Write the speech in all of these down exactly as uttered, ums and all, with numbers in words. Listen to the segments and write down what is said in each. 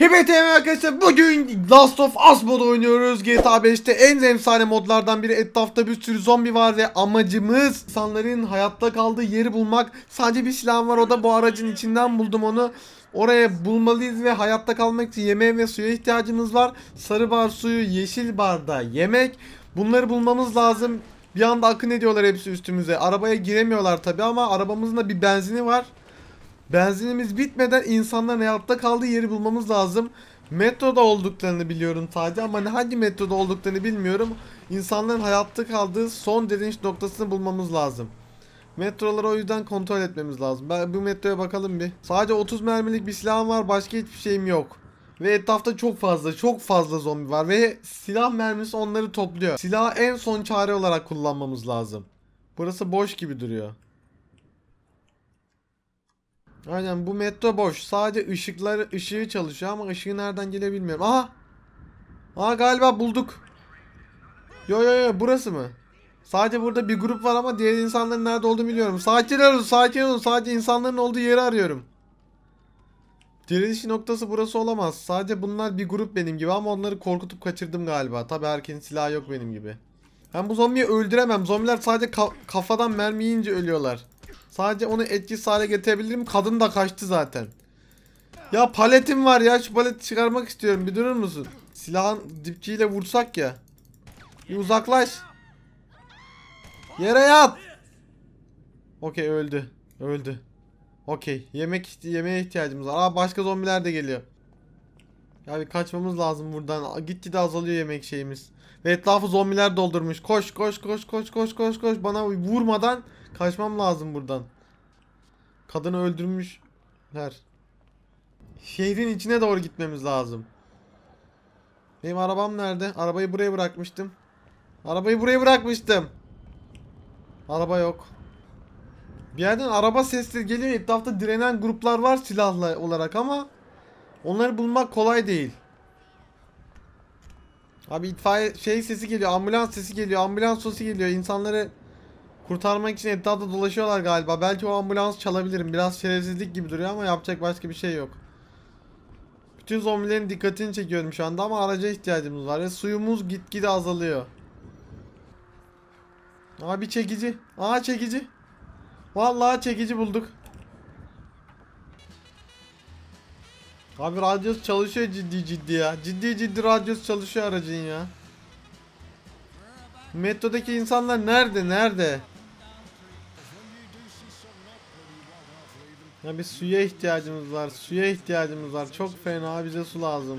Evet arkadaşlar, bugün Last of Us modu oynuyoruz. G T A beşte en efsane modlardan biri. Etrafta bir sürü zombi var ve amacımız insanların hayatta kaldığı yeri bulmak. Sadece bir silahım var, o da bu aracın içinden buldum onu. Oraya bulmalıyız ve hayatta kalmak için yemeğe ve suya ihtiyacımız var. Sarı bar suyu, yeşil barda yemek. Bunları bulmamız lazım. Bir anda akın ediyorlar hepsi üstümüze. Arabaya giremiyorlar tabi ama arabamızın da bir benzini var. Benzinimiz bitmeden insanların hayatta kaldığı yeri bulmamız lazım. Metroda olduklarını biliyorum sadece ama hangi metroda olduklarını bilmiyorum. İnsanların hayatta kaldığı son direniş noktasını bulmamız lazım. Metroları o yüzden kontrol etmemiz lazım. Ben bu metroya bakalım bir. Sadece otuz mermilik bir silahım var, başka hiçbir şeyim yok. Ve etrafta çok fazla çok fazla zombi var ve silah mermisi onları topluyor. Silahı en son çare olarak kullanmamız lazım. Burası boş gibi duruyor. Aynen, bu metro boş. Sadece ışıkları ışığı çalışıyor ama ışığı nereden geliyor bilmiyorum. Aha! Aha, galiba bulduk. Yo yo yo, burası mı? Sadece burada bir grup var ama diğer insanların nerede olduğunu biliyorum. Sakin olun, sakin olun. Sadece insanların olduğu yeri arıyorum. Direniş noktası burası olamaz. Sadece bunlar bir grup benim gibi ama onları korkutup kaçırdım galiba. Tabi herkesin silahı yok benim gibi. Ben bu zombiyi öldüremem. Zombiler sadece ka kafadan mermi yiyince ölüyorlar. Sadece onu etkisiz hale getirebilirim. Kadın da kaçtı zaten. Ya paletim var ya. Şu paleti çıkarmak istiyorum. Bir durur musun? Silahın dipçiyle vursak ya. Bir uzaklaş. Yere yat. Okey, öldü. Öldü. Okey. Yemek yemeğe ihtiyacımız var. Aa, başka zombiler de geliyor. Ya bir kaçmamız lazım buradan. Gitgide azalıyor yemek şeyimiz. Ve etrafı zombiler doldurmuş. Koş koş koş koş koş koş koş. Bana vurmadan kaçmam lazım buradan. Kadını öldürmüşler. Şehrin içine doğru gitmemiz lazım. Benim arabam nerede? Arabayı buraya bırakmıştım. Arabayı buraya bırakmıştım. Araba yok. Bir yerden araba sesleri geliyor. Etrafta direnen gruplar var silahlı olarak ama onları bulmak kolay değil. Abi itfaiye şey sesi geliyor. Ambulans sesi geliyor. Ambulans sesi geliyor. İnsanları kurtarmak için etrafta dolaşıyorlar galiba. Belki o ambulans çalabilirim. Biraz şerefsizlik gibi duruyor ama yapacak başka bir şey yok. Bütün zombilerin dikkatini çekiyorum şu anda ama araca ihtiyacımız var ve suyumuz gitgide azalıyor. Abi çekici. Aa, çekici. Vallahi çekici bulduk. Abi radyosu çalışıyor ciddi ciddi ya. Ciddi ciddi radyosu çalışıyor aracın ya. Metrodaki insanlar nerede nerede? Ya bir suya ihtiyacımız var. Suya ihtiyacımız var. Çok fena, bize su lazım.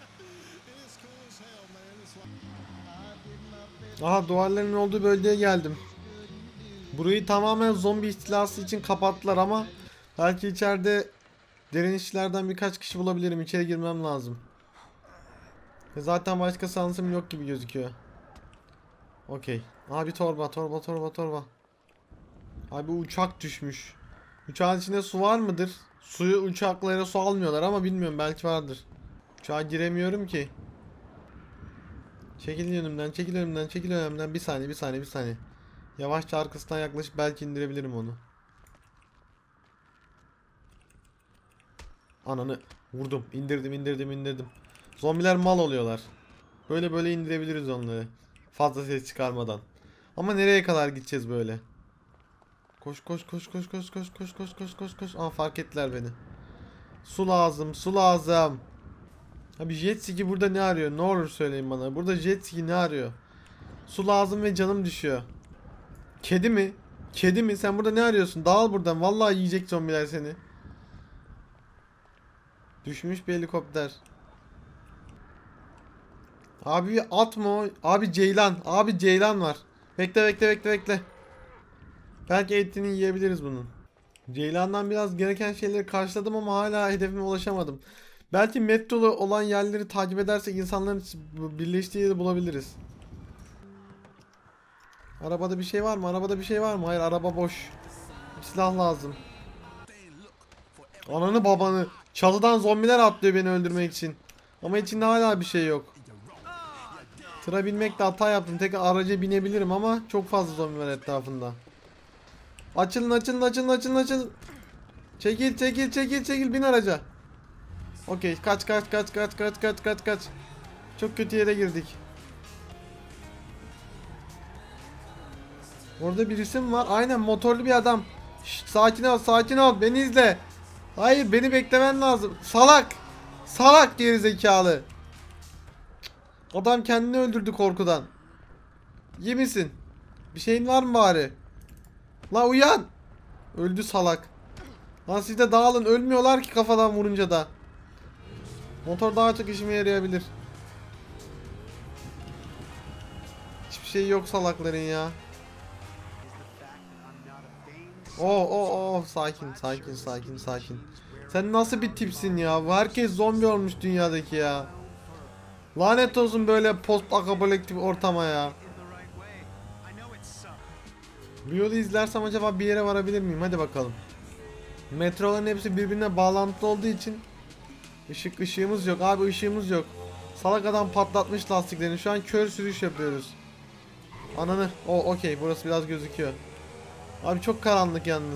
Aha, duvarların olduğu bölgeye geldim. Burayı tamamen zombi istilası için kapattılar ama belki içeride direnişçilerden birkaç kişi bulabilirim. İçeri girmem lazım. Ve zaten başka şansım yok gibi gözüküyor. Okey. Abi torba torba torba torba. Abi uçak düşmüş. Uçağın içinde su var mıdır? Suyu uçaklara su almıyorlar ama bilmiyorum, belki vardır. Uçağa giremiyorum ki. Çekil önümden, çekil önümden, çekil önümden. Bir saniye, bir saniye, bir saniye. Yavaşça arkasından yaklaşıp belki indirebilirim onu. Ananı vurdum. İndirdim, indirdim, indirdim. Zombiler mal oluyorlar. Böyle böyle indirebiliriz onları. Fazla ses çıkarmadan. Ama nereye kadar gideceğiz böyle? Koş koş koş koş koş koş koş koş koş koş koş. Aa, fark ettiler beni. Su lazım, su lazım. Abi jet ski burada ne arıyor? Ne olur söyleyin bana. Burada jet ski ne arıyor? Su lazım ve canım düşüyor. Kedi mi? Kedi mi? Sen burada ne arıyorsun? Dağıl buradan. Vallahi yiyecek zombiler seni. Düşmüş bir helikopter. Abi atma o. Abi ceylan. Abi ceylan var. Bekle bekle bekle bekle. Belki etini yiyebiliriz bunun. Ceylan'dan biraz gereken şeyleri karşıladım ama hala hedefime ulaşamadım. Belki metrolu olan yerleri takip edersek insanların birleştiği yeri bulabiliriz. Arabada bir şey var mı? Arabada bir şey var mı? Hayır, araba boş. Silah lazım. Ananı babanı. Çalıdan zombiler atlıyor beni öldürmek için. Ama içinde hala bir şey yok. Tıra binmekte hata yaptım. Tek araca binebilirim ama çok fazla zombi var etrafında. Açılın açılın açılın açılın açılın. Çekil çekil çekil çekil, bin araca. Okey, kaç kaç kaç kaç kaç kaç kaç kaç. Çok kötü yere girdik. Orada bir isim var. Aynen, motorlu bir adam. Şşt, sakin ol, sakin ol. Beni izle. Hayır, beni beklemen lazım. Salak. Salak gerizekalı. Adam kendini öldürdü korkudan. İyi misin? Bir şeyin var mı bari? La uyan. Öldü salak. Lan siz de dağılın. Ölmüyorlar ki kafadan vurunca da. Motor daha çok işime yarayabilir. Hiçbir şey yok salakların ya. Oh oh oh, sakin sakin sakin sakin. Sen nasıl bir tipsin ya? Herkes zombi olmuş dünyadaki ya. Lanet olsun böyle post apokaliptik ortama ya. Bu yolu izlersem acaba bir yere varabilir miyim? Hadi bakalım. Metroların hepsi birbirine bağlantılı olduğu için ışık ışığımız yok. Abi ışığımız yok. Salak adam patlatmış lastiklerini. Şu an kör sürüş yapıyoruz. Ananı. O okey, burası biraz gözüküyor. Abi çok karanlık yalnız.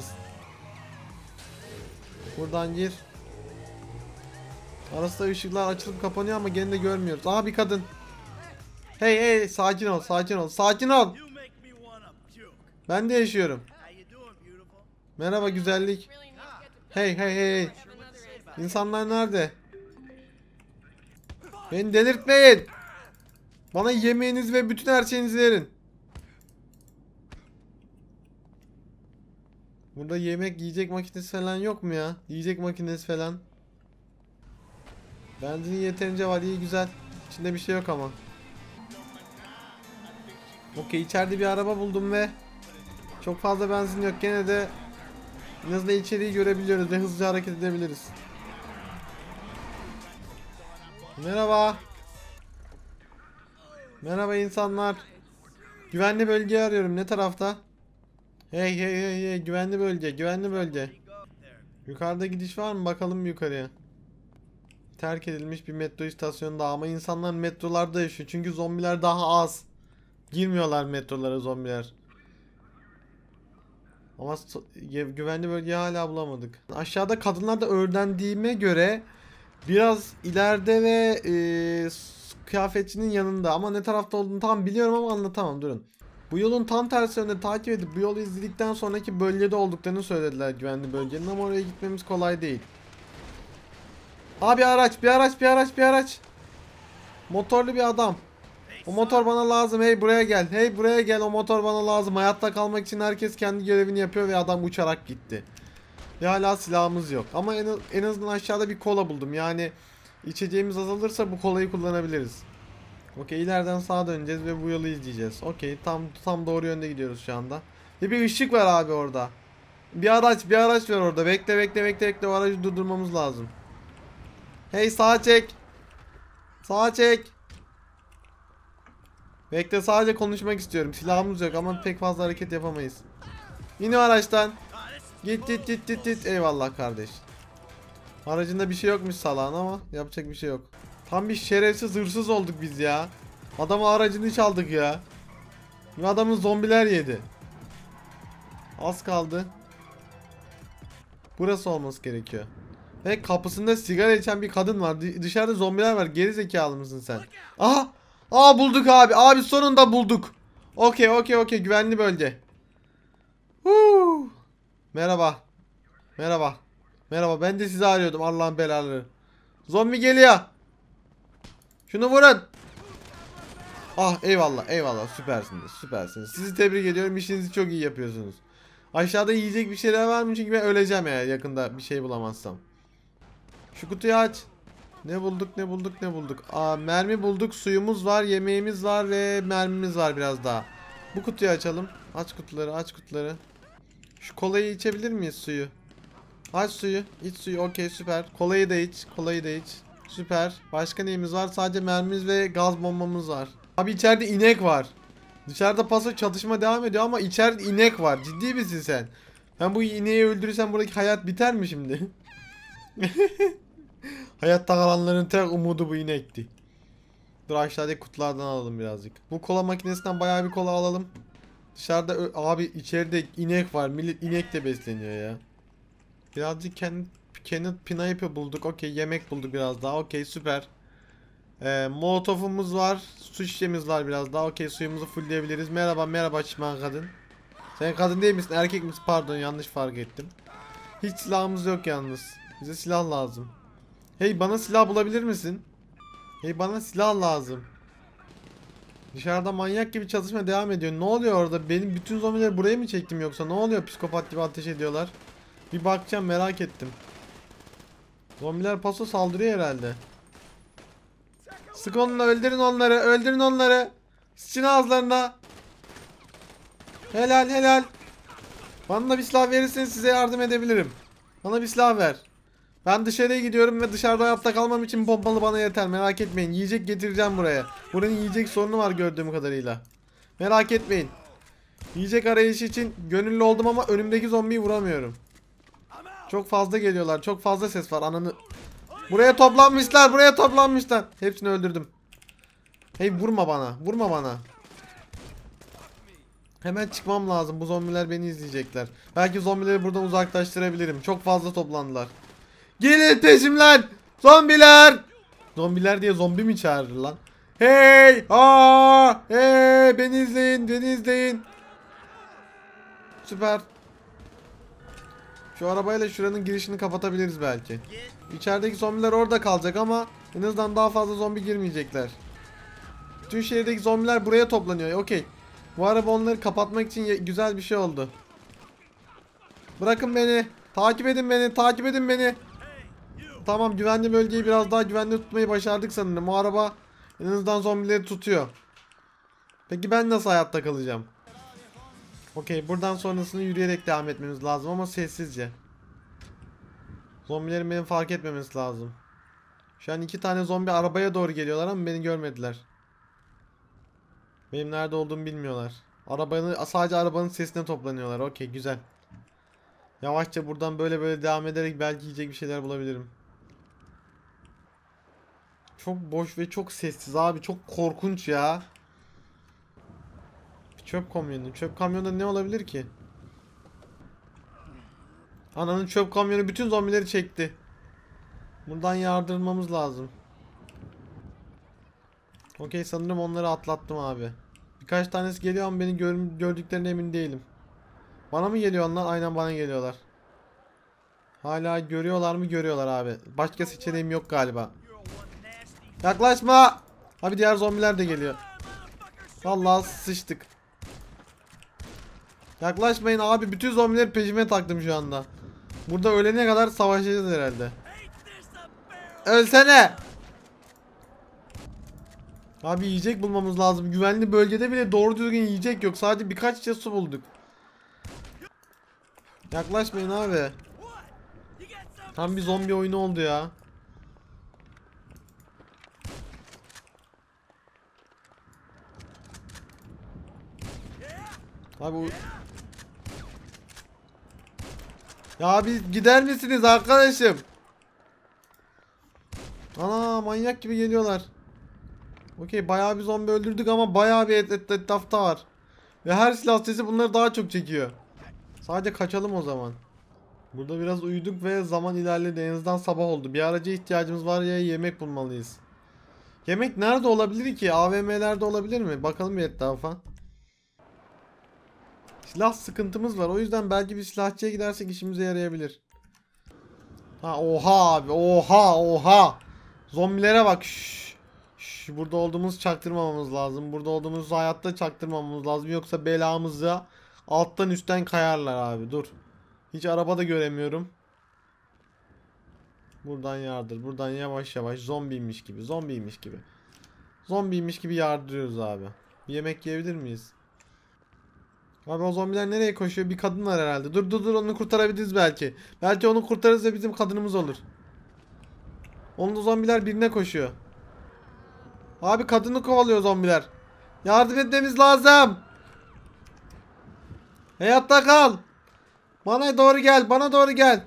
Buradan gir. Arasında ışıklar açılıp kapanıyor ama gene de görmüyoruz. Aha, bir kadın. Hey hey, sakin ol sakin ol sakin ol. Ben de yaşıyorum. Merhaba güzellik. Hey hey hey. İnsanlar nerede? Beni delirtmeyin. Bana yemeğinizi ve bütün her şeyinizi verin. Burada yemek yiyecek makinesi falan yok mu ya? Yiyecek makinesi falan. Benzin yeterince var, iyi güzel. İçinde bir şey yok ama. Okey, içeride bir araba buldum ve çok fazla benzin yok. Gene de en azından içeriği görebiliyoruz ve hızlıca hareket edebiliriz. Merhaba. Merhaba insanlar. Güvenli bölgeyi arıyorum. Ne tarafta? Hey hey hey hey, güvenli bölge, güvenli bölge. Yukarıda gidiş var mı? Bakalım yukarıya. Terk edilmiş bir metro istasyonu daha, ama insanlar metrolarda yaşıyor. Çünkü zombiler daha az. Girmiyorlar metrolara zombiler. Ama güvenli bölgeyi hala bulamadık. Aşağıda kadınlarda öğrendiğime göre biraz ileride ve e, kıyafetçinin yanında, ama ne tarafta olduğunu tam biliyorum ama anlatamam, durun. Bu yolun tam tersi yönde takip edip bu yolu izledikten sonraki bölgede olduklarını söylediler, güvenli bölgenin, ama oraya gitmemiz kolay değil. Abi araç, bir araç, bir araç, bir araç. Motorlu bir adam. O motor bana lazım. Hey buraya gel. Hey buraya gel. O motor bana lazım. Hayatta kalmak için herkes kendi görevini yapıyor ve adam uçarak gitti. Ve hala silahımız yok. Ama en, en azından aşağıda bir kola buldum. Yani içeceğimiz azalırsa bu kolayı kullanabiliriz. Okey, ileriden sağa döneceğiz ve bu yolu izleyeceğiz. Okey, tam tam doğru yönde gidiyoruz şu anda. Ve bir ışık var abi orada. Bir araç, bir araç var orada. Bekle bekle bekle bekle, o aracı durdurmamız lazım. Hey sağa çek. Sağa çek. Bekle, sadece konuşmak istiyorum. Silahımız yok ama pek fazla hareket yapamayız. İn o araçtan. Git git git git git. Eyvallah kardeş. Aracında bir şey yokmuş salağın ama yapacak bir şey yok. Tam bir şerefsiz hırsız olduk biz ya. Adamın aracını çaldık ya. Ve adamın zombiler yedi. Az kaldı. Burası olması gerekiyor. Ve kapısında sigara içen bir kadın var. Dışarıda zombiler var. Geri zekalı mısın sen? Aha! Aa, bulduk abi. Abi sonunda bulduk. Okey okey okey, güvenli bölge. Huu. Merhaba. Merhaba. Merhaba, ben de sizi arıyordum, Allah'ın belaları. Zombi geliyor. Şunu vurun. Ah, eyvallah eyvallah, süpersiniz süpersiniz. Sizi tebrik ediyorum, işinizi çok iyi yapıyorsunuz. Aşağıda yiyecek bir şeyler var mı? Çünkü ben öleceğim eğer yakında bir şey bulamazsam. Şu kutuyu aç. Ne bulduk ne bulduk ne bulduk. Aa, mermi bulduk, suyumuz var, yemeğimiz var ve mermimiz var biraz daha. Bu kutuyu açalım. Aç kutuları, aç kutuları. Şu kolayı içebilir miyiz, suyu? Aç suyu, iç suyu, okey süper. Kolayı da iç, kolayı da iç. Süper. Başka neyimiz var? Sadece mermimiz ve gaz bombamız var. Abi içeride inek var. Dışarıda paso çatışma devam ediyor ama içeride inek var. Ciddi misin sen? Ben bu ineği öldürürsem buradaki hayat biter mi şimdi? Hayatta kalanların tek umudu bu inekti. Dur, aşağıdaki kutulardan alalım birazcık. Bu kola makinesinden bayağı bir kola alalım. Dışarıda abi içeride inek var. Millet inekle besleniyor ya. Birazcık kendi Kenneth Pineapple bulduk. Okey, yemek bulduk biraz daha. Okey, süper. Ee, Molotofumuz var. Su şişemiz var biraz daha. Okey, suyumuzu fullleyebiliriz. Merhaba merhaba çimen kadın. Sen kadın değil misin? Erkek misin? Pardon, yanlış fark ettim. Hiç silahımız yok yalnız. Bize silah lazım. Hey, bana silah bulabilir misin? Hey, bana silah lazım. Dışarıda manyak gibi çatışma devam ediyor. Ne oluyor orada? Benim bütün zombileri buraya mı çektim yoksa? Ne oluyor? Psikopat gibi ateş ediyorlar. Bir bakacağım, merak ettim. Zombiler paso saldırıyor herhalde. Sık onunla, öldürün onları. Öldürün onları. Sıçın ağızlarına. Helal helal. Bana da bir silah verirseniz size yardım edebilirim. Bana bir silah ver. Ben dışarıya gidiyorum ve dışarıda hayatta kalmam için pompalı bana yeter. Merak etmeyin. Yiyecek getireceğim buraya. Buranın yiyecek sorunu var gördüğüm kadarıyla. Merak etmeyin. Yiyecek arayışı için gönüllü oldum ama önümdeki zombiyi vuramıyorum. Çok fazla geliyorlar. Çok fazla ses var. Ananı. Buraya toplanmışlar. Buraya toplanmışlar. Hepsini öldürdüm. Hey, vurma bana. Vurma bana. Hemen çıkmam lazım. Bu zombiler beni izleyecekler. Belki zombileri buradan uzaklaştırabilirim. Çok fazla toplandılar. Gelin peşimden. Zombiler. Zombiler diye zombi mi çağırır lan? Hey. Aa. Hey. Beni izleyin. Beni izleyin. Süper. Şu arabayla şuranın girişini kapatabiliriz belki. İçerideki zombiler orada kalacak ama en azından daha fazla zombi girmeyecekler. Bütün şehirdeki zombiler buraya toplanıyor. Okey. Bu araba onları kapatmak için güzel bir şey oldu. Bırakın beni. Takip edin beni. Takip edin beni. Tamam, güvenli bölgeyi biraz daha güvenli tutmayı başardık sanırım. O araba en azından zombileri tutuyor. Peki ben nasıl hayatta kalacağım? Okey, buradan sonrasını yürüyerek devam etmemiz lazım ama sessizce. Zombilerin beni fark etmemesi lazım. Şu an iki tane zombi arabaya doğru geliyorlar ama beni görmediler. Benim nerede olduğumu bilmiyorlar. Arabanın, sadece arabanın sesine toplanıyorlar. Okey, güzel. Yavaşça buradan böyle böyle devam ederek belki yiyecek bir şeyler bulabilirim. Çok boş ve çok sessiz abi. Çok korkunç ya. Çöp kamyonu. Çöp kamyonunda ne olabilir ki? Ananın çöp kamyonu bütün zombileri çekti. Buradan yardırmamız lazım. Okey, sanırım onları atlattım abi. Birkaç tanesi geliyor ama beni gör gördüklerine emin değilim. Bana mı geliyor onlar? Aynen bana geliyorlar. Hala görüyorlar mı? Görüyorlar abi. Başka seçeneğim yok galiba. Yaklaşma! Abi diğer zombiler de geliyor. Vallahi sıçtık. Yaklaşmayın abi. Bütün zombileri peşime taktım şu anda. Burada ölene kadar savaşacağız herhalde. Ölsene! Abi yiyecek bulmamız lazım. Güvenli bölgede bile doğru düzgün yiyecek yok. Sadece birkaç şişe su bulduk. Yaklaşmayın abi. Tam bir zombi oyunu oldu ya. Abi bu... Ya abi gider misiniz arkadaşım? Ana, manyak gibi geliyorlar. Okey, bayağı bir zombi öldürdük ama bayağı bir et, et, etrafta var. Ve her silah sesi bunları daha çok çekiyor. Sadece kaçalım o zaman. Burada biraz uyuduk ve zaman ilerledi. En azından sabah oldu. Bir araca ihtiyacımız var ya, yemek bulmalıyız. Yemek nerede olabilir ki? A V M'lerde olabilir mi? Bakalım bir etrafa. Silah sıkıntımız var. O yüzden belki bir silahçıya gidersek işimize yarayabilir. Ha, oha abi. Oha oha. Zombilere bak. Şşş. Şşş. Burada olduğumuz çaktırmamamız lazım. Burada olduğumuzu hayatta çaktırmamamız lazım. Yoksa belamızı alttan üstten kayarlar abi. Dur. Hiç araba da göremiyorum. Buradan yardır. Buradan yavaş yavaş zombiymiş gibi. Zombiymiş gibi. Zombiymiş gibi yardırıyoruz abi. Bir yemek yiyebilir miyiz? Abi o zombiler nereye koşuyor? Bir kadın var herhalde. Dur dur dur, onu kurtarabiliriz belki. Belki onu kurtarırız ve bizim kadınımız olur. Onun zombiler birine koşuyor. Abi kadını kovalıyor zombiler. Yardım etmemiz lazım. Hayatta kal. Bana doğru gel. Bana doğru gel.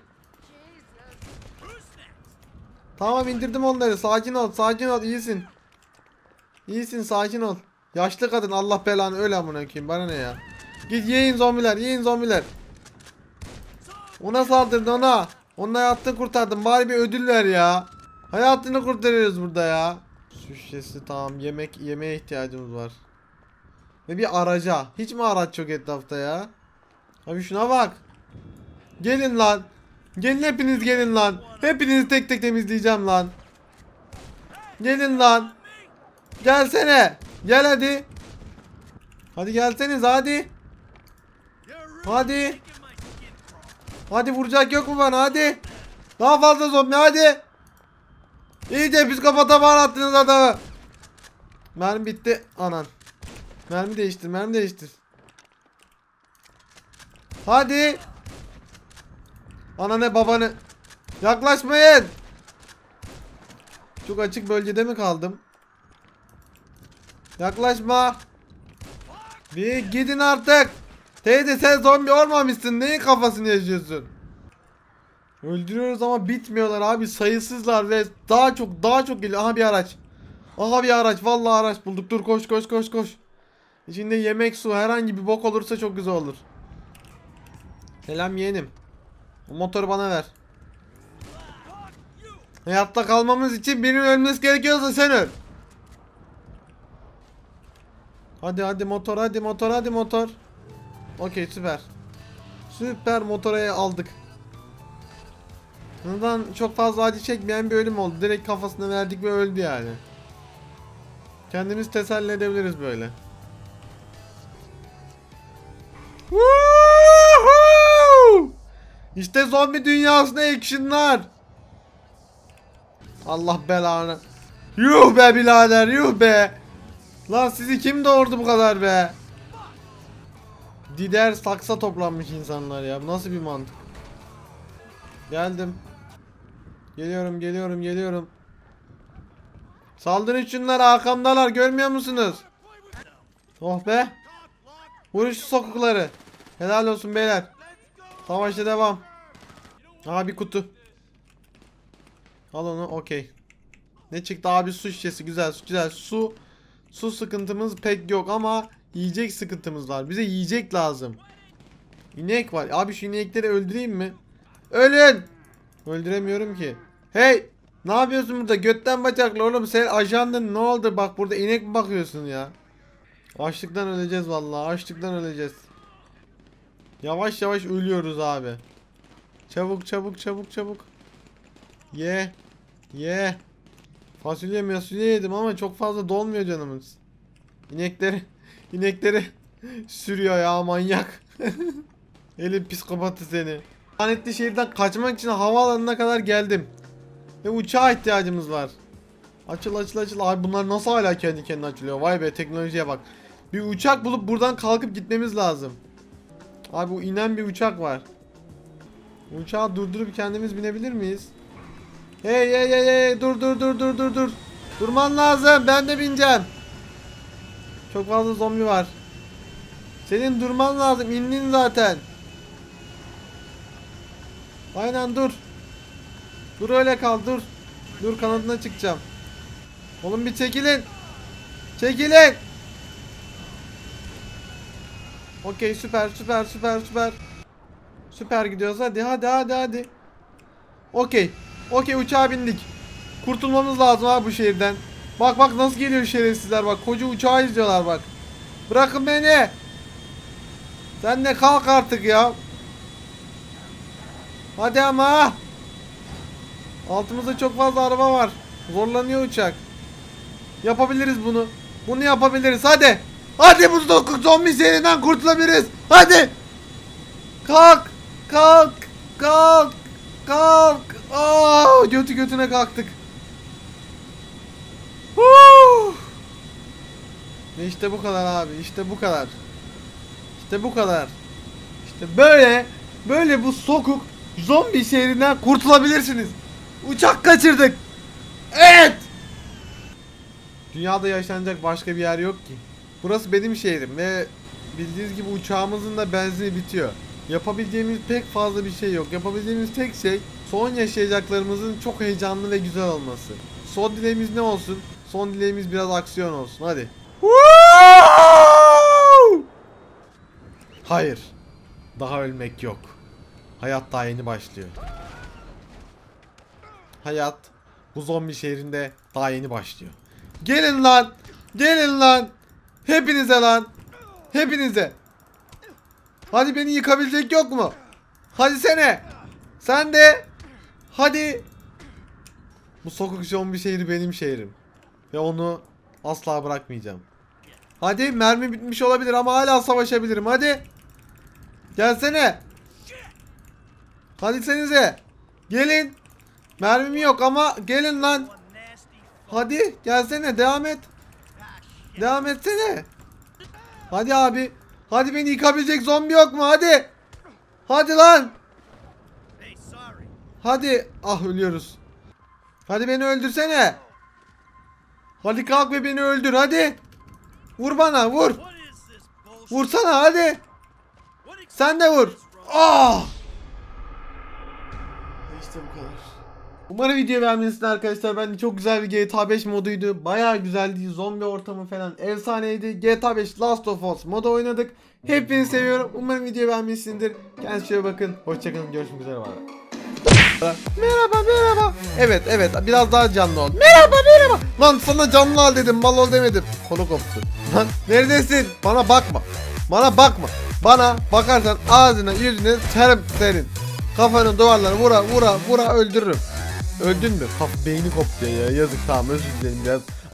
Tamam, indirdim onları. Sakin ol. Sakin ol. İyisin. İyisin. Sakin ol. Yaşlı kadın, Allah belanı, öyle amına koyayım. Bana ne ya? Git yiyin zombiler. Yiyin zombiler. Ona saldırın ona. Onun hayatını kurtardım. Bari bir ödül ver ya. Hayatını kurtarıyoruz burada ya. Su şişesi tamam. Yemek yemeğe ihtiyacımız var. Ve bir araca. Hiç mi araç yok etrafta ya? Abi şuna bak. Gelin lan. Gelin hepiniz gelin lan. Hepinizi tek tek temizleyeceğim lan. Gelin lan. Gelsene. Gel hadi. Hadi gelseniz hadi. Hadi. Hadi vuracak yok mu bana hadi. Daha fazla zombi hadi. İyice psikopata bağlattınız adamı. Mermi bitti. Anan. Mermi değiştir mermi değiştir. Hadi. Ananı babanı. Yaklaşmayın. Çok açık bölgede mi kaldım? Yaklaşma. Bir gidin artık. Teyze sen zombi olmamışsın. Neyin kafasını yaşıyorsun? Öldürüyoruz ama bitmiyorlar abi. Sayısızlar ve daha çok daha çok geliyor. Aha bir araç. Aha bir araç. Vallahi araç bulduk. Dur koş koş koş koş. İçinde yemek, su, herhangi bir bok olursa çok güzel olur. Selam yeğenim. O motoru bana ver. Hayatta kalmamız için birinin ölmesi gerekiyorsa sen öl. Hadi hadi motor hadi motor hadi motor. Okey süper. Süper motora aldık. Bundan çok fazla acı çekmeyen bir ölüm oldu. Direkt kafasına verdik ve öldü yani. Kendimiz teselli edebiliriz böyle. Woohoo! İşte zombi dünyasında action'lar. Allah belanı. Yuh be birader yuh be. Lan sizi kim doğurdu bu kadar be? Dider saksa toplanmış insanlar ya. Bu nasıl bir mantık? Geldim. Geliyorum geliyorum geliyorum. Saldırın şunlara arkamdalar görmüyor musunuz? Oh be. Vurun şu sokukları. Helal olsun beyler. Savaşa devam. Aha bir kutu. Al onu okey. Ne çıktı abi su şişesi güzel güzel su. Su sıkıntımız pek yok ama yiyecek sıkıntımız var. Bize yiyecek lazım. İnek var. Abi şu inekleri öldüreyim mi? Ölün. Öldüremiyorum ki. Hey. Ne yapıyorsun burada? Götten bacaklı oğlum. Sen ajandın ne oldu? Bak burada inek mi bakıyorsun ya? Açlıktan öleceğiz vallahi. Açlıktan öleceğiz. Yavaş yavaş ölüyoruz abi. Çabuk çabuk çabuk çabuk. Ye. Ye. Fasulye fasulye yedim ama çok fazla dolmuyor canımız. İnekleri inekleri sürüyor ya manyak. Elin psikopatı seni. Lanetli şehirden kaçmak için havaalanına kadar geldim. Ve uçağa ihtiyacımız var. Açıl açıl açıl. Abi bunlar nasıl hala kendi kendine açılıyor? Vay be teknolojiye bak. Bir uçak bulup buradan kalkıp gitmemiz lazım. Abi bu inen bir uçak var. Uçağı durdurup kendimiz binebilir miyiz? Hey hey hey hey dur dur dur dur dur dur. Durman lazım ben de bineceğim. Çok fazla zombi var. Senin durman lazım indin zaten. Aynen dur. Dur öyle kal dur. Dur kanadına çıkacağım. Oğlum bir çekilin. Çekilin. Okey süper süper süper süper. Süper gidiyoruz hadi hadi hadi hadi. Okey. Okey uçağa bindik. Kurtulmamız lazım abi bu şehirden. Bak bak nasıl geliyor şerefsizler bak. Koca uçağı izliyorlar bak. Bırakın beni. Sen de kalk artık ya. Hadi ama. Altımızda çok fazla araba var. Zorlanıyor uçak. Yapabiliriz bunu. Bunu yapabiliriz hadi. Hadi bu zombi serinden kurtulabiliriz. Hadi. Kalk. Kalk. Kalk. Kalk. Aa, götü götüne kalktık. Huh. İşte bu kadar abi. İşte bu kadar. İşte bu kadar. İşte böyle böyle bu sokuk zombi şehrinden kurtulabilirsiniz. Uçak kaçırdık. Evet. Dünyada yaşanacak başka bir yer yok ki. Burası benim şehrim ve bildiğiniz gibi uçağımızın da benzini bitiyor. Yapabileceğimiz pek fazla bir şey yok. Yapabileceğimiz tek şey son yaşayacaklarımızın çok heyecanlı ve güzel olması. Son dileğimiz ne olsun? Son dileğimiz biraz aksiyon olsun. Hadi. Hayır. Daha ölmek yok. Hayat daha yeni başlıyor. hayat bu zombi şehrinde daha yeni başlıyor. Gelin lan. Gelin lan. Hepinize lan. Hepinize. Hadi beni yıkabilecek yok mu? Hadi sene. Sen de. Hadi. Bu sokak zombi şehri benim şehrim. Ve onu asla bırakmayacağım. Hadi, mermi bitmiş olabilir ama hala savaşabilirim. Hadi. Gelsene. Hadi senize. Gelin. Mermim yok ama gelin lan. Hadi gelsene, devam et. Devam etsene. Hadi abi. Hadi beni yıkabilecek zombi yok mu? Hadi. Hadi lan. Hadi. Ah, ölüyoruz. Hadi beni öldürsene. Hadi kalk ve beni öldür hadi. Vur bana, vur. Vursana hadi. Sen de vur. Ah. İşte bu kadar. Umarım video beğenmişsiniz arkadaşlar. Bence çok güzel bir G T A beş moduydu. Bayağı güzeldi. Zombi ortamı falan efsaneydi. G T A beş Last of Us modu oynadık. Hepinizi seviyorum. Umarım video beğenmişsinizdir. Kendinize iyi bakın. Hoşçakalın. Görüşmek üzere. Merhaba merhaba. Evet evet, biraz daha canlı ol. Merhaba merhaba. Lan sana canlı al dedim, mal ol demedim. Kolu koptu. Lan neredesin? Bana bakma. Bana bakma. Bana bakarsan ağzına yüzüne serim serin. Kafanın duvarlarına vura vura vura öldürürüm. Öldün mü? Kaf beyni koptu ya, yazık. Tamam, özür dilerim biraz.